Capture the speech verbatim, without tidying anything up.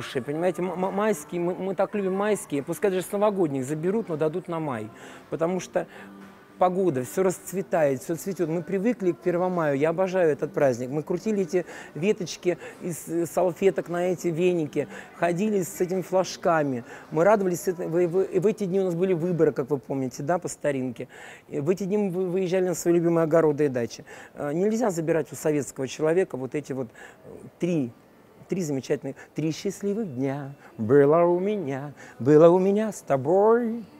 хорошие, понимаете, м майские, мы, мы так любим майские, пускай даже с новогодних заберут, но дадут на май, потому что погода, все расцветает, все цветет. Мы привыкли к первомаю, я обожаю этот праздник. Мы крутили эти веточки из салфеток на эти веники, ходили с этими флажками. Мы радовались. В эти дни у нас были выборы, как вы помните, да, по старинке. В эти дни мы выезжали на свои любимые огороды и дачи. Нельзя забирать у советского человека вот эти вот три Три замечательных, три счастливых дня было у меня, было у меня с тобой.